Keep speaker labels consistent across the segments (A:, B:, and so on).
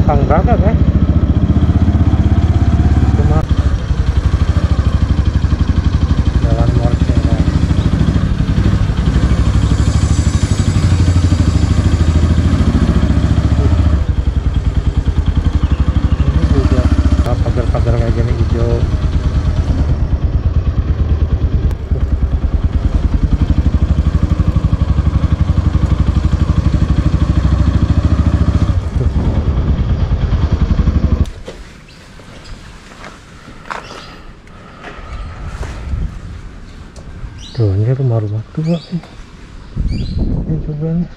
A: belakang Braga guys. Cuma jalan Morse guys. Ini juga pagar-pagar kayak gini hijau. Tuh, ini rumah-rumah tua nih. Ini juga nih.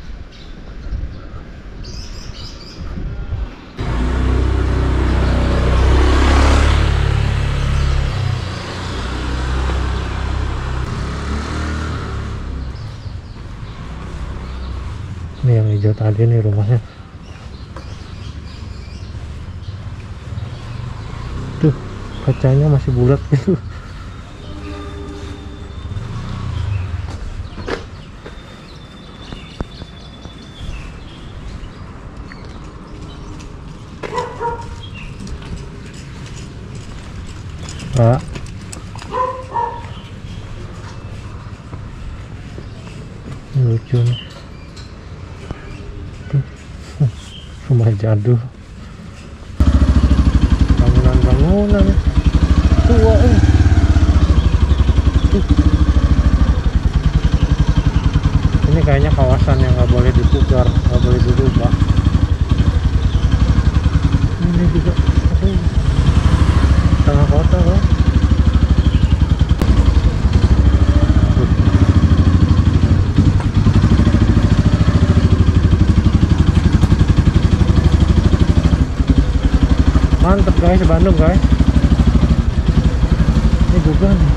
A: Ini yang hijau tadi nih rumahnya. Tuh, kacanya masih bulat gitu. Pak, lucu nih. Tuh, rumah jadul, bangunan-bangunan tua Tuh. Ini kayaknya kawasan yang nggak boleh dipugar, nggak boleh dirubah. Ini juga tengah kota loh. Mantep guys, Bandung guys. Ini juga nih.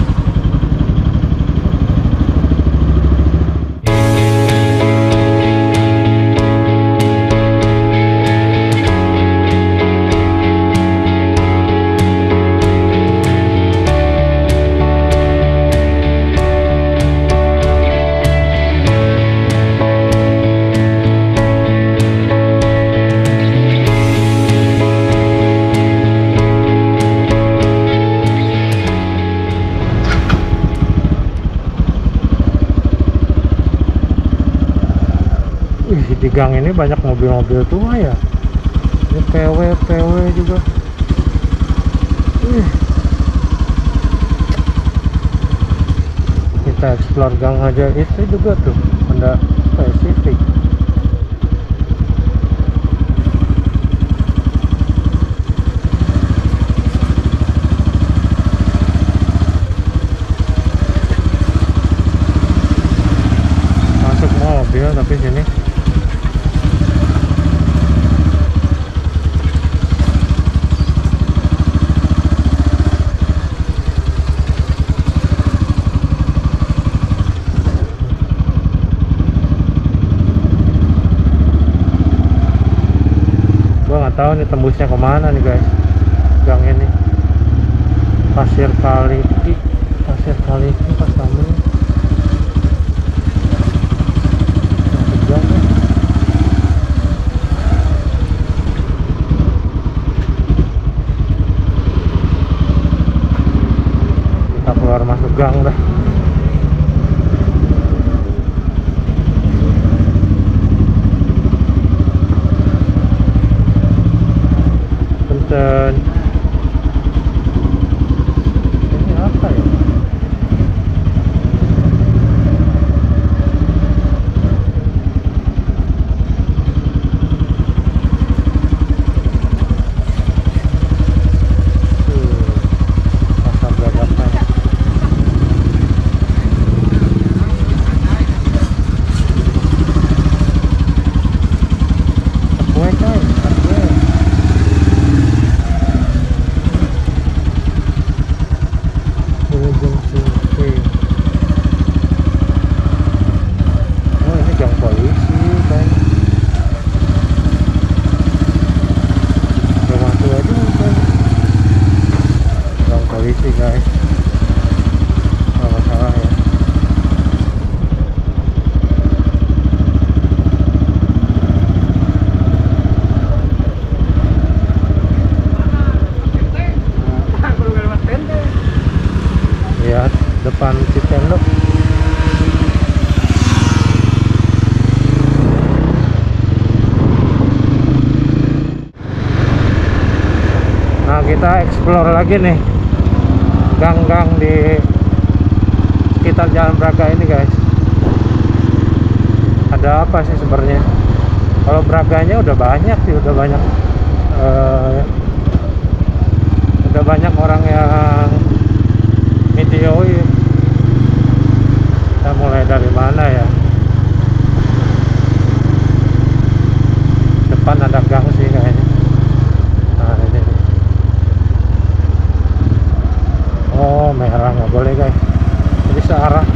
A: Di gang ini banyak mobil-mobil tua ya. Ini PW juga. Kita explore gang aja. Itu juga tuh Honda Pacific. Masuk mobil tapi sini tahu nih tembusnya kemana nih guys. Gang ini Pasir Kaliki pas kami kita keluar masuk gang dah. Ini apa ya? Pasar Gagasan. kita explore lagi nih gang-gang di sekitar Jalan Braga ini guys. Ada apa sih sebenarnya? Kalau Braganya udah banyak sih, udah banyak orang yang videoin. Kita mulai dari mana ya? Depan ada gang sih kayaknya. Nah ini nih. Oh merah nggak boleh guys, jadi searah.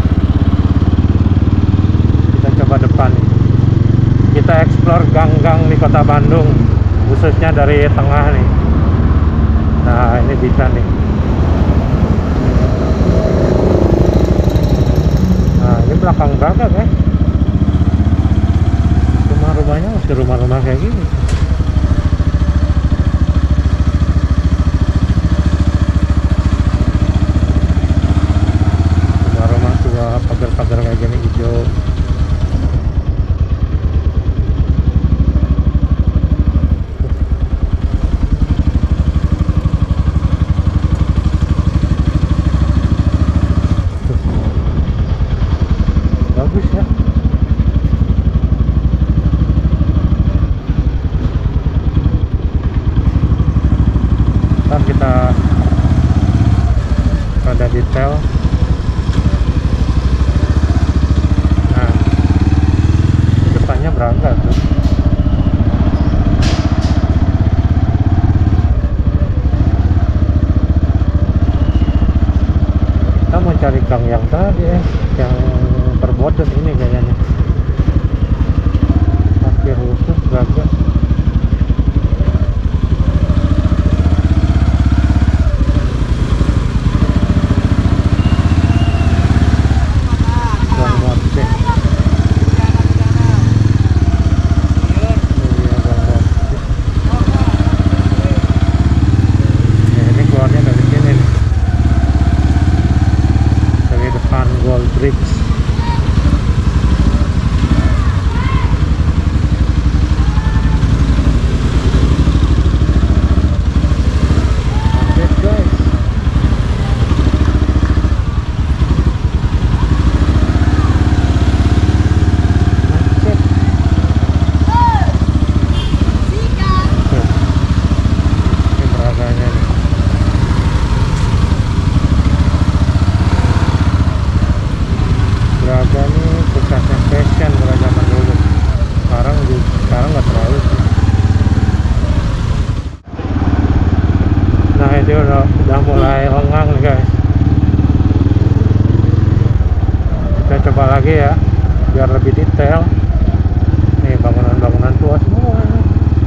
A: Kita coba depan nih. Kita explore gang-gang di kota Bandung, khususnya dari tengah nih. Nah ini bisa nih. Nah ini belakang Braga guys. Rumah-rumahnya masih rumah-rumah kayak gini. Rumah-rumah tua, pagar-pagar kayak gini hijau. Bagus ya. Ntar kita ada detail. Nah ini depannya Braga tuh. Kita mau cari gang yang tadi yang Perboden ini kayaknya. Parkir khusus Braga. Dia udah mulai lengang nih guys. Kita coba lagi ya biar lebih detail. Nih bangunan-bangunan tua semua ini.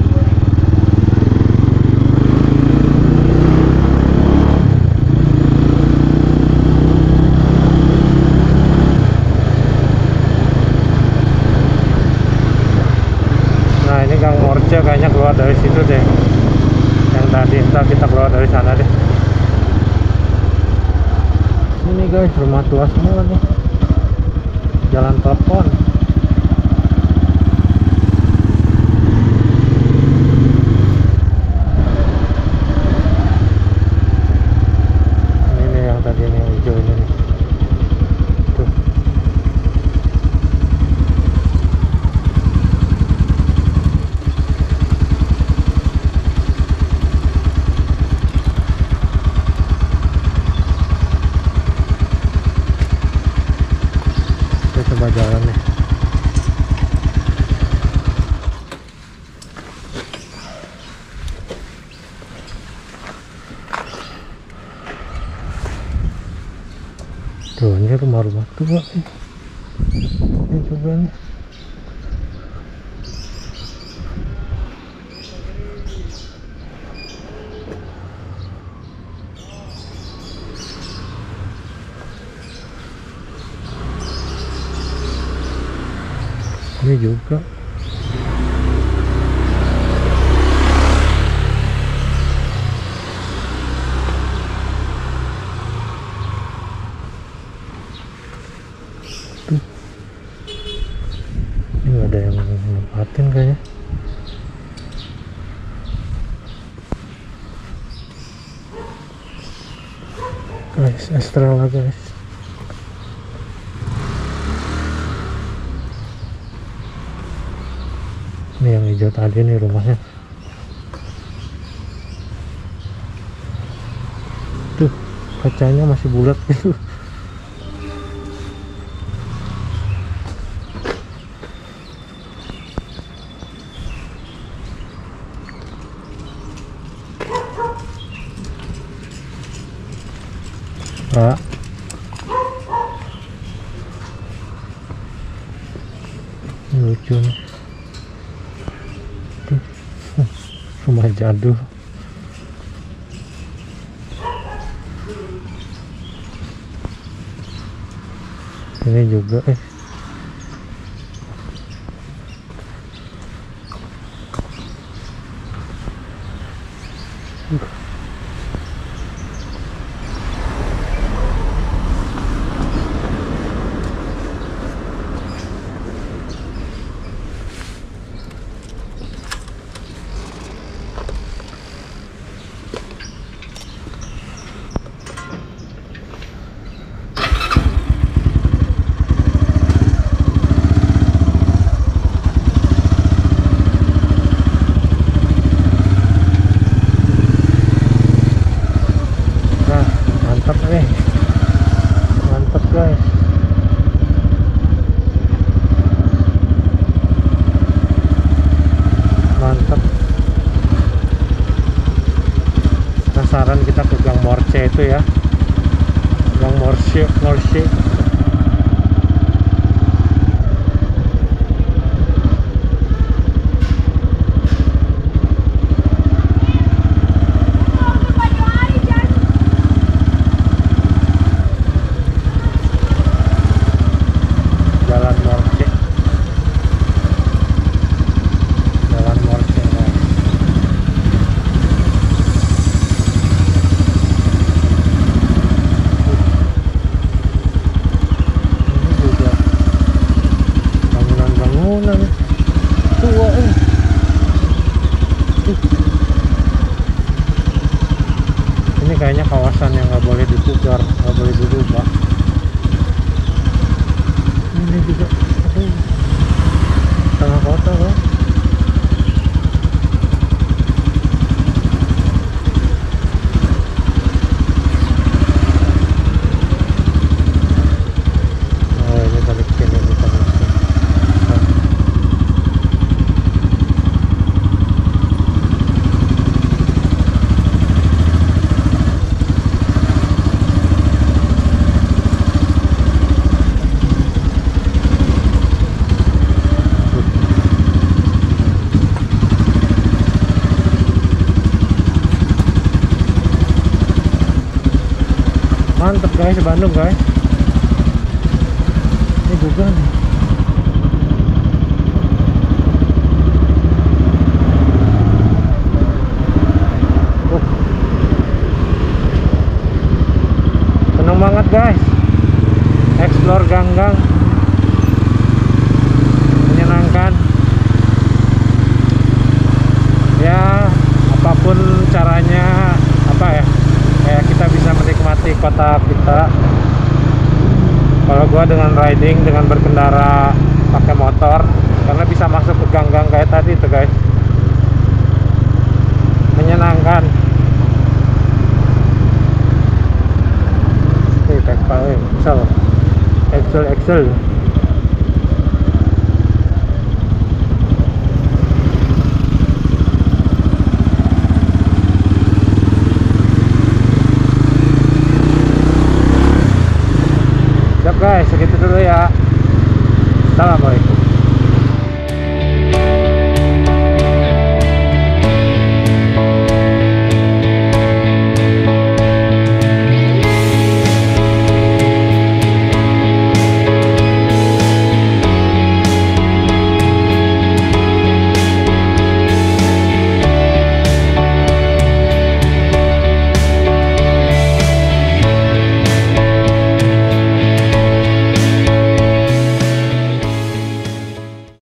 A: Nah ini Gang Morce kayaknya keluar dari situ deh. Yang tadi, ntar kita keluar dari sana deh. Ini guys rumah tua semua nih. Jalan telepon. Ini nih yang tadi yang hijau ini nih. Tuh. Coba jalan nih. Tuh ini rumah-rumah tua nih. Ini coba nih. Ini juga tuh. Ini nggak ada yang nempatin kayaknya. Next Estrella guys. Ini yang hijau tadi nih rumahnya. Tuh kacanya masih bulat gitu. Pak, lucu nih. Tuh, rumah jadul. Ini juga mantap guys. Mantap. Penasaran kita ke Gang Morce itu ya. Gang Morce. Tua ini kayaknya kawasan yang nggak boleh dipugar, nggak boleh dirubah. Ini juga tengah kota loh. Mantap guys, Bandung guys. Ini juga nih. Seneng banget guys. Explore gang-gang. Menyenangkan. Ya, apapun caranya, apa ya? Kayak kita bisa menikmati kota kita. Kalau gua dengan riding, dengan berkendara pakai motor, karena bisa masuk ke gang-gang kayak tadi tuh guys, menyenangkan. Excel